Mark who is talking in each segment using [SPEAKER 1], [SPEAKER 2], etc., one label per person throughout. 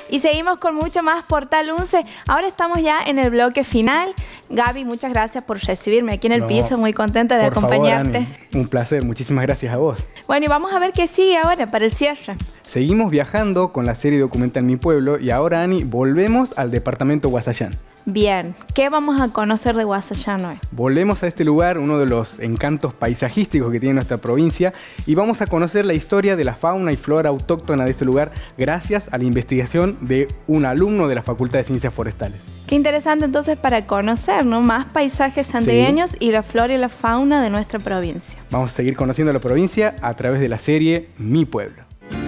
[SPEAKER 1] Y seguimos con mucho más Portal 11. Ahora estamos ya en el bloque final. Gaby, muchas gracias por recibirme aquí en el piso. Muy contenta de acompañarte.
[SPEAKER 2] Favor, Ani, un placer. Muchísimas gracias a vos.
[SPEAKER 1] Bueno, y vamos a ver qué sigue ahora para el cierre.
[SPEAKER 2] Seguimos viajando con la serie documental Mi Pueblo y ahora, Ani, volvemos al departamento Guasallán.
[SPEAKER 1] Bien, ¿qué vamos a conocer de Guasallán hoy?
[SPEAKER 2] Volvemos a este lugar, uno de los encantos paisajísticos que tiene nuestra provincia, y vamos a conocer la historia de la fauna y flora autóctona de este lugar gracias a la investigación de un alumno de la Facultad de Ciencias Forestales.
[SPEAKER 1] Qué interesante entonces para conocer, ¿no?, más paisajes santiagueños y la flora y la fauna de nuestra provincia.
[SPEAKER 2] Vamos a seguir conociendo la provincia a través de la serie Mi Pueblo.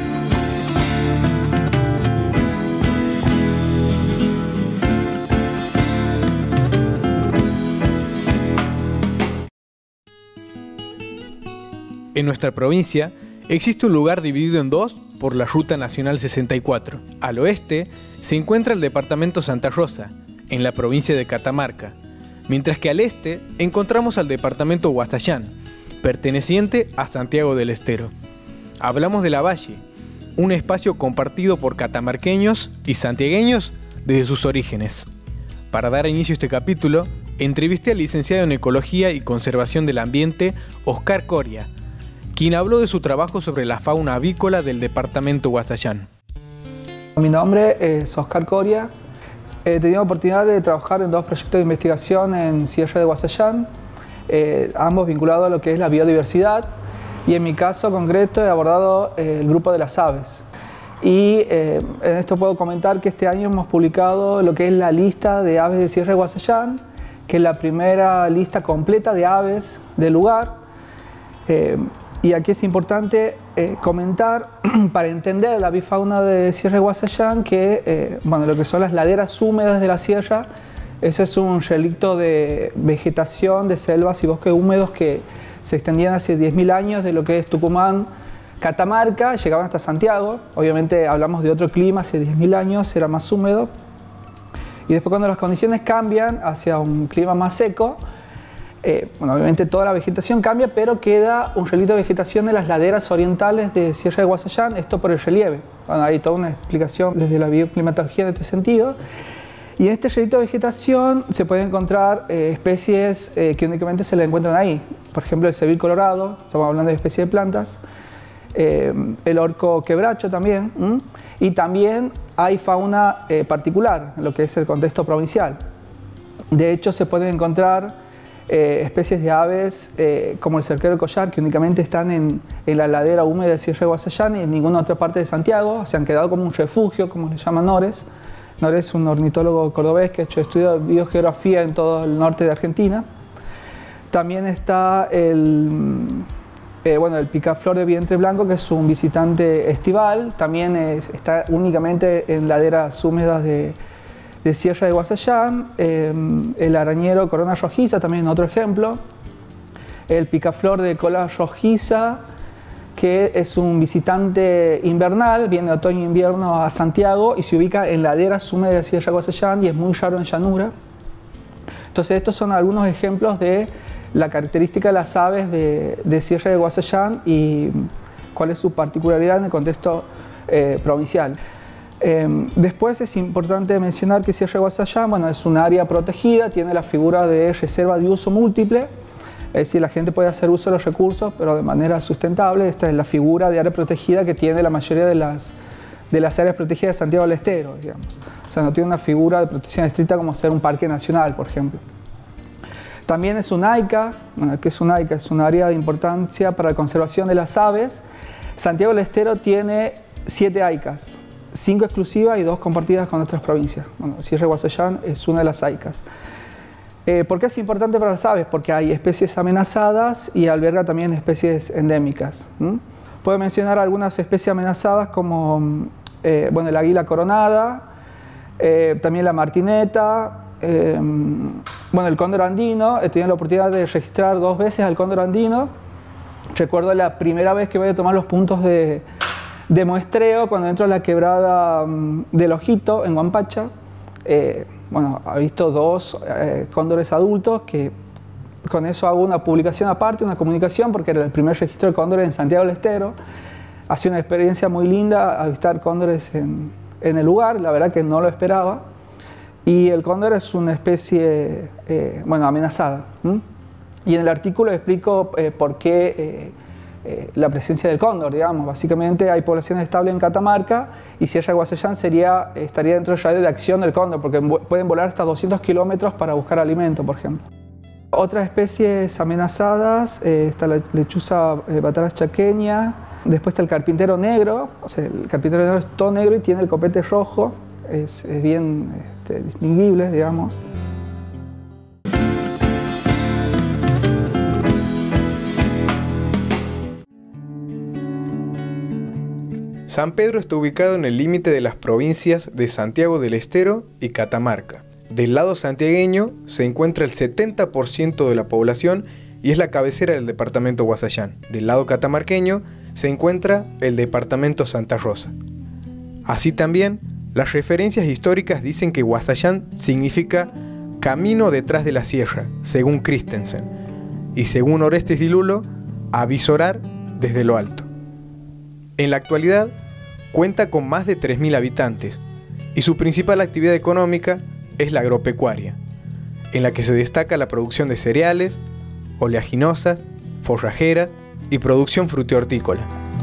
[SPEAKER 2] En nuestra provincia existe un lugar dividido en dos por la Ruta Nacional 64. Al oeste se encuentra el departamento Santa Rosa, en la provincia de Catamarca, mientras que al este encontramos al departamento Guasallán, perteneciente a Santiago del Estero. Hablamos de la Valle, un espacio compartido por catamarqueños y santiagueños desde sus orígenes. Para dar inicio a este capítulo, entrevisté al licenciado en Ecología y Conservación del Ambiente, Oscar Coria, quien habló de su trabajo sobre la fauna avícola del departamento Guasallán.
[SPEAKER 3] Mi nombre es Oscar Coria. He tenido la oportunidad de trabajar en dos proyectos de investigación en Sierra de Guasallán, ambos vinculados a lo que es la biodiversidad, y en mi caso concreto he abordado el grupo de las aves. Y en esto puedo comentar que este año hemos publicado lo que es la lista de aves de Sierra de Guasallán, que es la primera lista completa de aves del lugar. Y aquí es importante comentar, para entender la avifauna de Sierra de Guasallán, que bueno, lo que son las laderas húmedas de la sierra, eso es un relicto de vegetación, de selvas y bosques húmedos que se extendían hace 10.000 años de lo que es Tucumán, Catamarca, llegaban hasta Santiago. Obviamente hablamos de otro clima, hace 10.000 años era más húmedo. Y después, cuando las condiciones cambian hacia un clima más seco, bueno, obviamente toda la vegetación cambia, pero queda un relicto de vegetación de las laderas orientales de Sierra de Guasallán, esto por el relieve. Bueno, hay toda una explicación desde la bioclimatología en este sentido. Y en este relicto de vegetación se pueden encontrar especies que únicamente se le encuentran ahí. Por ejemplo, el cebil colorado, estamos hablando de especies de plantas, el orco quebracho también, y también hay fauna particular en lo que es el contexto provincial. De hecho, se pueden encontrar especies de aves como el cerquero del collar, que únicamente están en la ladera húmeda de Sierra de Guasallán y en ninguna otra parte de Santiago. Se han quedado como un refugio, como le llama Nores. Nores es un ornitólogo cordobés que ha hecho estudios de biogeografía en todo el norte de Argentina. También está bueno, el picaflor de vientre blanco, que es un visitante estival. También está únicamente en laderas húmedas de Sierra de Guasallán. El arañero corona rojiza, también otro ejemplo. El picaflor de cola rojiza, que es un visitante invernal, viene de otoño e invierno a Santiago y se ubica en laderas húmedas de Sierra de Guasallán y es muy raro en llanura. Entonces, estos son algunos ejemplos de la característica de las aves de Sierra de Guasallán y cuál es su particularidad en el contexto provincial. Después es importante mencionar que Sierra de Guasallán, bueno, es un área protegida, tiene la figura de reserva de uso múltiple, es decir, la gente puede hacer uso de los recursos, pero de manera sustentable. Esta es la figura de área protegida que tiene la mayoría de las áreas protegidas de Santiago del Estero, digamos. O sea, no tiene una figura de protección estricta como ser un parque nacional, por ejemplo. También es un AICA. Bueno, ¿qué es un AICA? Es un área de importancia para la conservación de las aves. Santiago del Estero tiene 7 AICAs, 5 exclusivas y 2 compartidas con otras provincias. Bueno, Sierra de Guasallán es una de las AICAs. ¿Por qué es importante para las aves? Porque hay especies amenazadas y alberga también especies endémicas. Puedo mencionar algunas especies amenazadas como bueno, el águila coronada, también la martineta, bueno, el cóndor andino. He tenido la oportunidad de registrar 2 veces al cóndor andino. Recuerdo la primera vez que voy a tomar los puntos de muestreo cuando entro a la quebrada del Ojito en Huampacha. Bueno, he visto 2 cóndores adultos, que con eso hago una publicación aparte, una comunicación, porque era el primer registro de cóndores en Santiago del Estero. Ha sido una experiencia muy linda avistar cóndores en en el lugar, la verdad que no lo esperaba. Y el cóndor es una especie, bueno, amenazada. Y en el artículo explico por qué la presencia del cóndor, digamos. Básicamente hay población estable en Catamarca y Sierra de Guasallán estaría dentro del radio de acción del cóndor, porque pueden volar hasta 200 kilómetros para buscar alimento, por ejemplo. Otras especies amenazadas, está la lechuza bataras chaqueña, después está el carpintero negro. O sea, el carpintero negro es todo negro y tiene el copete rojo, es bien distinguible, digamos.
[SPEAKER 2] San Pedro está ubicado en el límite de las provincias de Santiago del Estero y Catamarca. Del lado santiagueño se encuentra el 70% de la población y es la cabecera del departamento Guasallán. Del lado catamarqueño se encuentra el departamento Santa Rosa. Así también, las referencias históricas dicen que Guasallán significa camino detrás de la sierra, según Christensen, y según Orestes Di Lulo, avisorar desde lo alto. En la actualidad, cuenta con más de 3.000 habitantes y su principal actividad económica es la agropecuaria, en la que se destaca la producción de cereales, oleaginosas, forrajeras y producción frutihortícola.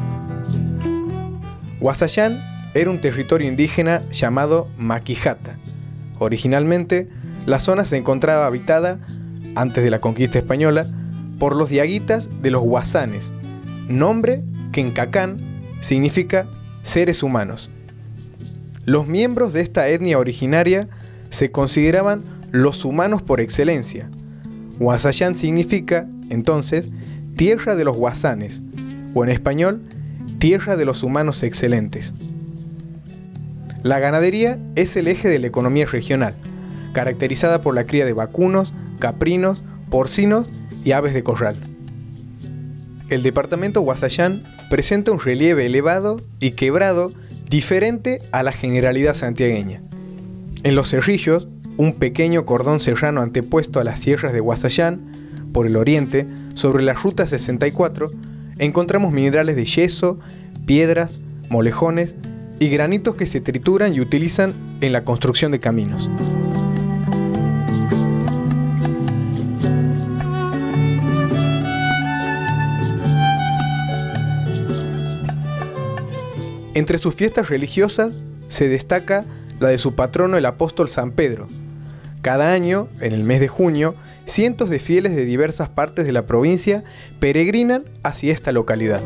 [SPEAKER 2] Guasallán era un territorio indígena llamado Maquijata. Originalmente, la zona se encontraba habitada, antes de la conquista española, por los diaguitas de los guasanes, nombre que en cacán significa seres humanos. Los miembros de esta etnia originaria se consideraban los humanos por excelencia. Guasallán significa, entonces, tierra de los guasanes, o en español, tierra de los humanos excelentes. La ganadería es el eje de la economía regional, caracterizada por la cría de vacunos, caprinos, porcinos y aves de corral. El departamento Guasallán presenta un relieve elevado y quebrado diferente a la generalidad santiagueña. En los cerrillos, un pequeño cordón serrano antepuesto a las sierras de Guasallán, por el oriente, sobre la ruta 64, encontramos minerales de yeso, piedras, molejones y granitos que se trituran y utilizan en la construcción de caminos. Entre sus fiestas religiosas se destaca la de su patrono, el apóstol San Pedro. Cada año, en el mes de junio, cientos de fieles de diversas partes de la provincia peregrinan hacia esta localidad.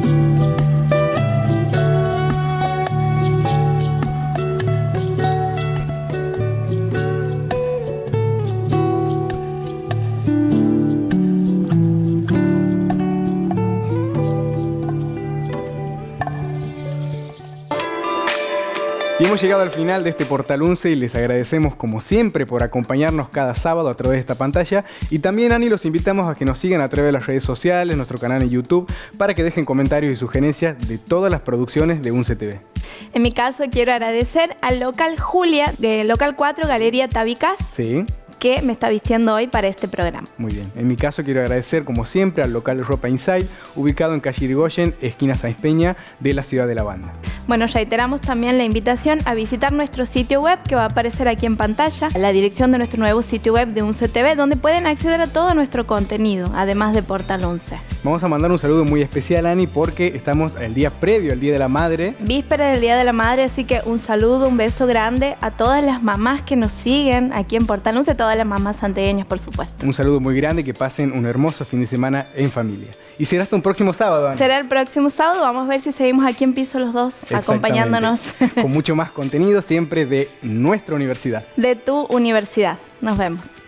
[SPEAKER 2] Y hemos llegado al final de este Portal 11 y les agradecemos como siempre por acompañarnos cada sábado a través de esta pantalla. Y también, Ani, los invitamos a que nos sigan a través de las redes sociales, nuestro canal en YouTube, para que dejen comentarios y sugerencias de todas las producciones de UNCE TV.
[SPEAKER 1] En mi caso quiero agradecer al local Julia, de Local 4, Galería Tabicas.
[SPEAKER 2] Sí.
[SPEAKER 1] Que me está vistiendo hoy para este programa.
[SPEAKER 2] Muy bien. En mi caso quiero agradecer como siempre al local de Ropa Inside, ubicado en calle Irigoyen, esquina Sáenz Peña, de la ciudad de La Banda.
[SPEAKER 1] Bueno, reiteramos también la invitación a visitar nuestro sitio web que va a aparecer aquí en pantalla, la dirección de nuestro nuevo sitio web de UNCE TV, donde pueden acceder a todo nuestro contenido, además de Portal 11.
[SPEAKER 2] Vamos a mandar un saludo muy especial, Ani, porque estamos el día previo al Día de la Madre.
[SPEAKER 1] Víspera del Día de la Madre, así que un saludo, un beso grande a todas las mamás que nos siguen aquí en Portal 11, todas las mamás santiagueñas, por supuesto.
[SPEAKER 2] Un saludo muy grande y que pasen un hermoso fin de semana en familia. Y será hasta un próximo sábado, Ani.
[SPEAKER 1] Será el próximo sábado, vamos a ver si seguimos aquí en piso los dos, acompañándonos.
[SPEAKER 2] Con mucho más contenido siempre de nuestra universidad.
[SPEAKER 1] De tu universidad. Nos vemos.